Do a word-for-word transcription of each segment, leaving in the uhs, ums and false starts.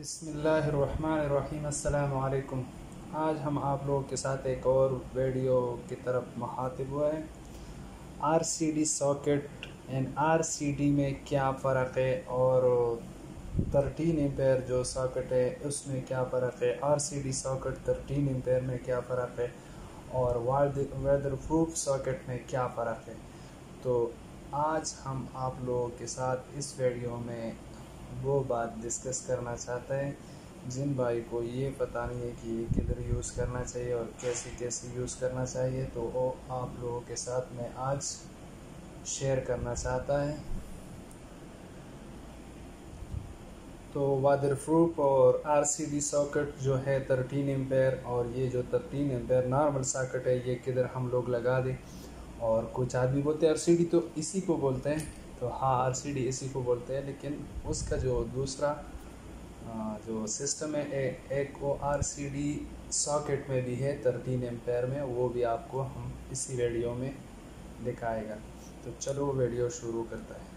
बिस्मिल्लाहिर्रहमानिर्रहीम। अस्सलामु अलैकुम। आज हम आप लोगों के साथ एक और वीडियो की तरफ मुखातिब हुए हैं। आरसीडी सॉकेट एंड आरसीडी में क्या फ़र्क है और थर्टीन एम्पेयर जो सॉकेट है उसमें क्या फ़र्क है, आरसीडी सॉकेट थर्टीन एम्पेयर में क्या फ़र्क है और वेदर प्रूफ सॉकेट में क्या फ़र्क है। तो आज हम आप लोगों के साथ इस वीडियो में वो बात डिस्कस करना चाहते हैं जिन भाई को ये पता नहीं है कि ये किधर यूज़ करना चाहिए और कैसे कैसे यूज़ करना चाहिए, तो वो आप लोगों के साथ मैं आज शेयर करना चाहता है। तो वादर प्रूफ और आरसीडी सॉकेट जो है थर्टीन एम्पेयर और ये जो थर्टीन एम्पेयर नॉर्मल सॉकेट है ये किधर हम लोग लगा दें। और कुछ आदमी बोलते हैं आरसीडी तो इसी को बोलते हैं, तो हाँ आरसीडी इसी को बोलते हैं, लेकिन उसका जो दूसरा जो सिस्टम है ए, एक वो आरसीडी सॉकेट में भी है थर्टीन एम्पेयर में, वो भी आपको हम इसी वीडियो में दिखाएगा। तो चलो वीडियो शुरू करता है।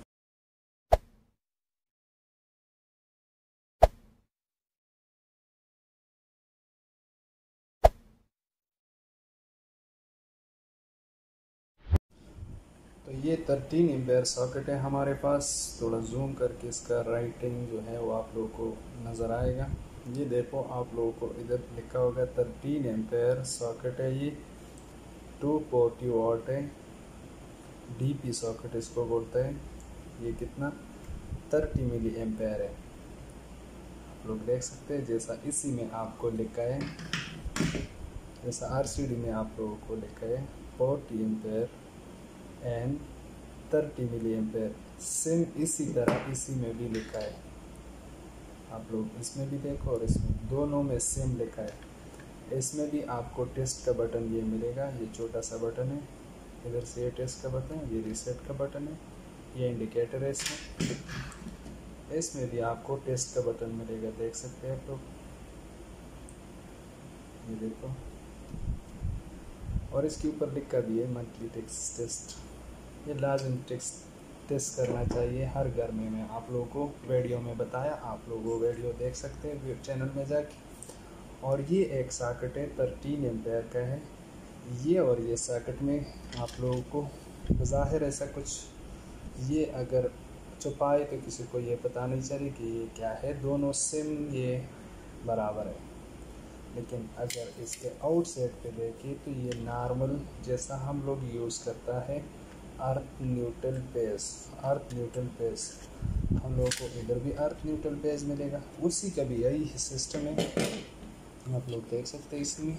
तो ये थर्टीन एम्पेयर सॉकेट है हमारे पास। थोड़ा जूम करके इसका राइटिंग जो है वो आप लोगों को नज़र आएगा। ये देखो आप लोगों को इधर लिखा होगा थर्टीन एम्पेयर सॉकेट है। ये टू फोर्टी वाट है, डीपी सॉकेट इसको बोलते हैं। ये कितना थर्टी मिली एम्पेयर है, आप लोग देख सकते हैं जैसा इसी में आपको लिखा है, जैसा आरसीडी में आप लोगों को लिखा है forty ampere and thirty milli ampere, same इसी तरह इसी में भी लिखा है। आप लोग इसमें भी देखो और इसमें दोनों में सेम लिखा है। इसमें भी आपको टेस्ट का बटन ये मिलेगा, ये छोटा सा बटन है, इधर से ये टेस्ट का बटन है, ये रीसेट का बटन है, ये इंडिकेटर है इसमें। इसमें भी आपको टेस्ट का बटन मिलेगा, देख सकते हैं आप लोग, ये देखो। और इसके ऊपर लिखा भी है मंथली टेक्स्ट टेस्ट। ये लाजम टेक्स्ट टेस्ट करना चाहिए हर घर में। मैं आप लोगों को वीडियो में बताया, आप लोग वो वीडियो देख सकते हैं चैनल में जाके। और ये एक सॉकेट है थर्टीन एम्पेयर का है ये, और ये सॉकेट में आप लोगों को बज़ाहिर ऐसा कुछ ये अगर छुपाए तो किसी को ये पता नहीं चले कि ये क्या है, दोनों सेम ये बराबर है। लेकिन अगर इसके आउटसाइड पे देखें तो ये नॉर्मल जैसा हम लोग यूज़ करता है earth neutral page, earth neutral page हम लोगों को इधर भी अर्थ न्यूट्रल पेज मिलेगा, उसी का भी यही सिस्टम है। आप लोग देख सकते हैं इसमें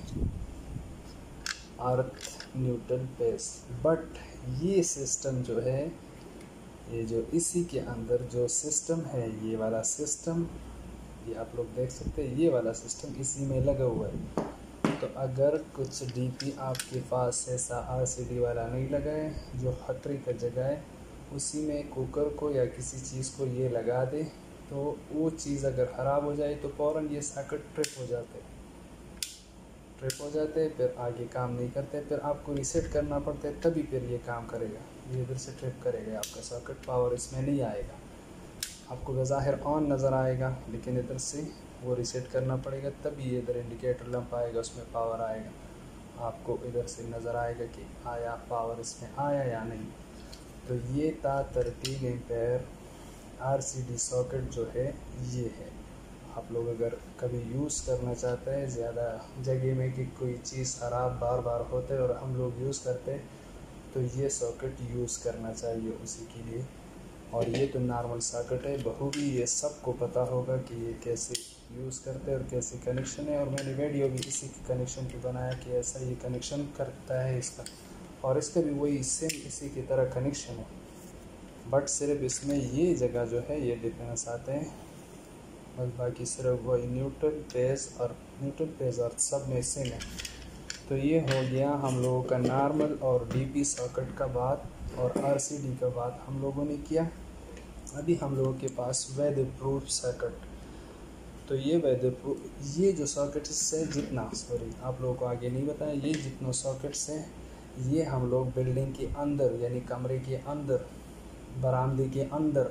अर्थ न्यूट्रल पेज। बट ये सिस्टम जो है, ये जो इसी के अंदर जो सिस्टम है, ये वाला सिस्टम, ये आप लोग देख सकते हैं ये वाला सिस्टम इसी में लगा हुआ है। तो अगर कुछ डीपी आपके पास ऐसा आरसीडी वाला नहीं लगा है जो खतरे का जगह है, उसी में कुकर को या किसी चीज़ को ये लगा दे तो वो चीज़ अगर ख़राब हो जाए तो फ़ौरन ये सॉकेट ट्रिप हो जाते हैं ट्रिप हो जाते हैं फिर आगे काम नहीं करते, फिर आपको रीसेट करना पड़ता है, तभी फिर ये काम करेगा। ये इधर से ट्रिप करेगा आपका सॉकेट, पावर इसमें नहीं आएगा। आपको बज़ाहिर ऑन नज़र आएगा लेकिन इधर से वो रीसेट करना पड़ेगा, तभी ये इधर इंडिकेटर लैंप आएगा, उसमें पावर आएगा। आपको इधर से नज़र आएगा कि आया पावर इसमें आया या नहीं। तो ये था थर्टीन एम्पेयर आरसीडी सॉकेट जो है ये है। आप लोग अगर कभी यूज़ करना चाहते हैं ज़्यादा जगह में कि कोई चीज़ ख़राब बार बार होते है और हम लोग यूज़ करते हैं, तो ये सॉकेट यूज़ करना चाहिए उसी के लिए। और ये तो नॉर्मल सॉकेट है, बखूबी ये सबको पता होगा कि ये कैसे यूज़ करते हैं और कैसे कनेक्शन है। और मैंने वीडियो भी इसी के कनेक्शन पे बनाया कि ऐसा ये कनेक्शन करता है इसका, और इसका भी वही सेम इसी की तरह कनेक्शन है। बट सिर्फ इसमें ये जगह जो है ये डिफरेंस आते हैं, बस बाकी सिर्फ वही न्यूट्रल पेज और न्यूट्रल पेज और सब में सेम है। तो ये हो गया हम लोगों का नॉर्मल और डीपी सॉकेट का बात और आरसीडी का बात हम लोगों ने किया। अभी हम लोगों के पास वेदर प्रूफ सॉकेट, तो ये वेदर प्रूफ ये जो सॉकेट्स से जितना सॉरी आप लोगों को आगे नहीं बताया, ये जितने सॉकेट्स हैं ये हम लोग बिल्डिंग के अंदर यानी कमरे के अंदर, बरामदे के अंदर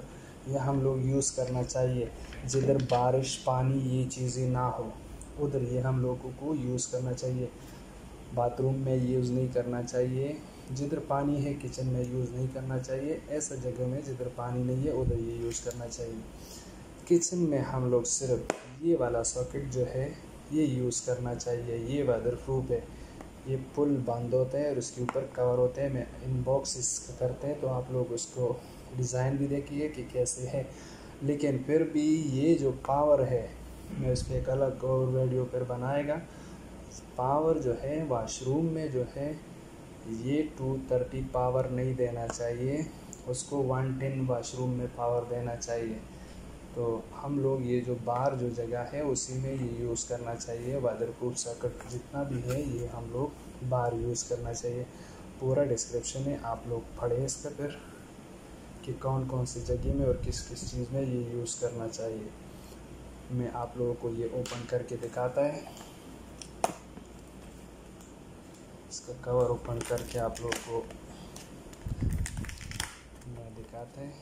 ये हम लोग यूज़ करना चाहिए। जिधर बारिश पानी ये चीज़ें ना हो उधर ये हम लोगों को यूज़ करना चाहिए। बाथरूम में यूज़ नहीं करना चाहिए, जिधर पानी है किचन में यूज़ नहीं करना चाहिए। ऐसा जगह में जिधर पानी नहीं है उधर ये यूज़ करना चाहिए। किचन में हम लोग सिर्फ ये वाला सॉकेट जो है ये यूज़ करना चाहिए। ये वेदर प्रूफ है, ये पुल बंद होते हैं और उसके ऊपर कवर होते हैं। मैं इनबॉक्स करते हैं तो आप लोग उसको डिज़ाइन भी देखिए कि कैसे है। लेकिन फिर भी ये जो पावर है, मैं उस पर एक अलग और वीडियो पर बनाएगा। पावर जो है वाशरूम में जो है ये टू थर्टी पावर नहीं देना चाहिए, उसको वन टेन वाशरूम में पावर देना चाहिए। तो हम लोग ये जो बाहर जो जगह है उसी में ये यूज़ करना चाहिए। वाटरप्रूफ सॉकेट जितना भी है ये हम लोग बाहर यूज़ करना चाहिए। पूरा डिस्क्रिप्शन है, आप लोग पढ़े इसका फिर कि कौन कौन सी जगह में और किस किस चीज़ में ये यूज़ करना चाहिए। मैं आप लोगों को ये ओपन करके दिखाता है। इसका कवर ओपन करके आप लोगों को मैं दिखाता है।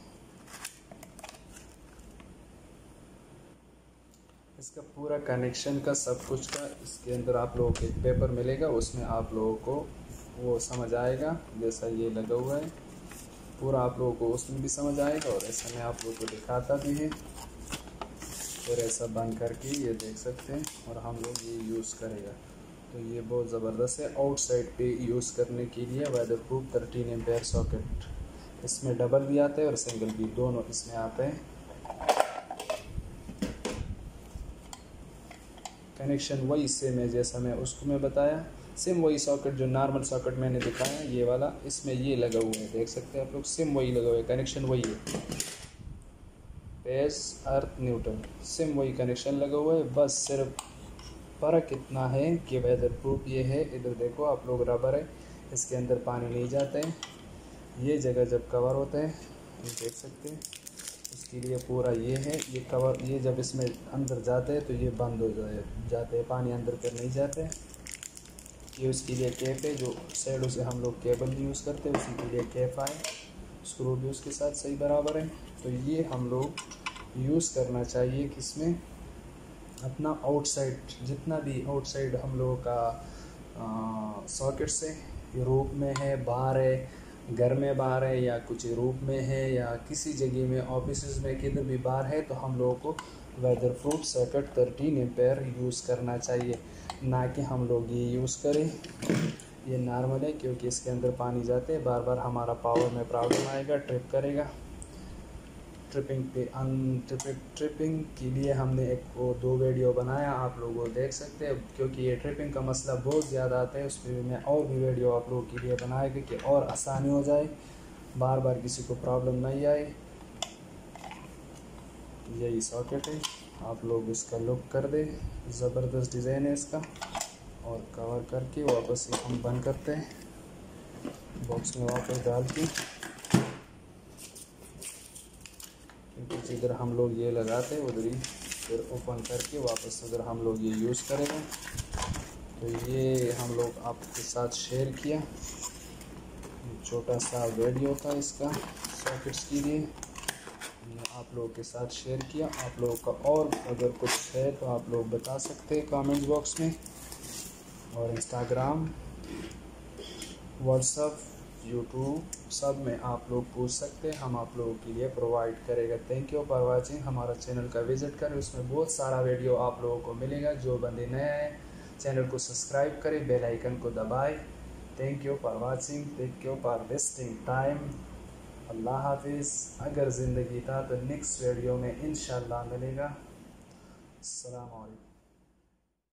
इसका पूरा कनेक्शन का सब कुछ का इसके अंदर आप लोगों को एक पेपर मिलेगा, उसमें आप लोगों को वो समझ आएगा। जैसा ये लगा हुआ है पूरा आप लोगों को उसमें भी समझ आएगा और ऐसा मैं आप लोगों को दिखाता भी है। और ऐसा बंद करके ये देख सकते हैं और हम लोग ये यूज़ करेगा। तो ये बहुत ज़बरदस्त है आउटसाइड पे यूज़ करने के लिए। वाटरप्रूफ थर्टीन एम्पेयर सॉकेट, इसमें डबल भी आता है और सिंगल भी, दोनों इसमें आते हैं। कनेक्शन वही सेम है जैसा मैं उसको मैं बताया, सेम वही सॉकेट जो नॉर्मल सॉकेट मैंने दिखाया ये वाला, इसमें ये लगा हुआ है, देख सकते हैं आप लोग। सेम वही लगा हुआ है, कनेक्शन वही है। बेस अर्थ न्यूट्रल सेम वही कनेक्शन लगा हुआ है। बस सिर्फ फ़र्क इतना है कि वेदरप्रूफ ये है। इधर देखो आप लोग, रबर है, इसके अंदर पानी नहीं जाता है। ये जगह जब कवर होता है ये देख सकते हैं, इसके लिए पूरा ये है। ये कवर ये जब इसमें अंदर जाते हैं तो ये बंद हो जाए जाते हैं, पानी अंदर कर नहीं जाते। ये उसके लिए कैप है, जो साइडों से हम लोग केबल यूज़ करते हैं उसी के लिए कैप आए। स्क्रू भी उसके साथ सही बराबर है। तो ये हम लोग यूज़ करना चाहिए किसमें, अपना आउटसाइड जितना भी आउटसाइड हम लोगों का सॉकेट से, रूप में है, बाहर है, घर में बाहर है, या कुछ रूप में है, या किसी जगह में ऑफिस में किधर भी बाहर है, तो हम लोगों को weatherproof socket thirteen ampere use करना चाहिए। ना कि हम लोग ये यूज़ करें ये नॉर्मल है, क्योंकि इसके अंदर पानी जाते हैं, बार बार हमारा पावर में प्रॉब्लम आएगा, ट्रिप करेगा। ट्रिपिंग पे अन ट्रिपिंग ट्रिपिंग के लिए हमने एक वो दो वीडियो बनाया, आप लोग वो देख सकते हैं। क्योंकि ये ट्रिपिंग का मसला बहुत ज़्यादा आता है, उस पर भी मैं और भी वीडियो आप लोगों के लिए बनाएगा कि और आसानी हो जाए, बार बार किसी को प्रॉब्लम नहीं आए। यही सॉकेट है, आप लोग इसका लुक कर दे, ज़बरदस्त डिज़ाइन है इसका। और कवर करके वापस से हम बंद करते हैं बॉक्स में वापस डाल के, क्योंकि जिधर हम लोग ये लगाते हैं उधर ही फिर ओपन करके वापस उधर हम लोग ये यूज़ करेंगे। तो ये हम लोग आपके साथ शेयर किया, छोटा सा वीडियो था इसका सॉकेट्स के लिए, आप लोगों के साथ शेयर किया। आप लोगों का और अगर कुछ है तो आप लोग बता सकते हैं कमेंट बॉक्स में। और इंस्टाग्राम, व्हाट्सएप, यूट्यूब सब में आप लोग पूछ सकते हैं, हम आप लोगों के लिए प्रोवाइड करेगा। Thank you for watching. हमारा चैनल का विजिट करें, उसमें बहुत सारा वीडियो आप लोगों को मिलेगा। जो बंदे नए हैं चैनल को सब्सक्राइब करें, बेल आइकन को दबाएं। Thank you for watching, thank you for wasting time. अल्लाह हाफिज़। अगर ज़िंदगी था तो नेक्स्ट वीडियो में इंशाल्लाह मिलेगा। अस्सलाम वालेकुम।